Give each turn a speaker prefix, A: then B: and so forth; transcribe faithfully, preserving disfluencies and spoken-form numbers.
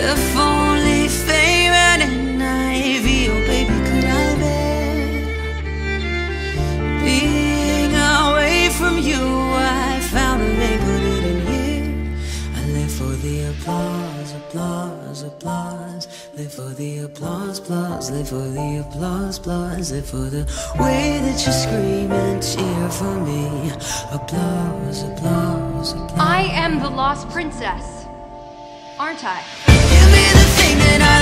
A: If only fame and an ivy, oh baby, could I bear being away from you? I found a way, put it in here. I live for the applause, applause, applause. Live for the applause, applause. Live for the applause, applause. Live for the way that you scream and cheer for me. Applause, applause, applause.
B: I am the lost princess, aren't I?
A: Give me the thing that I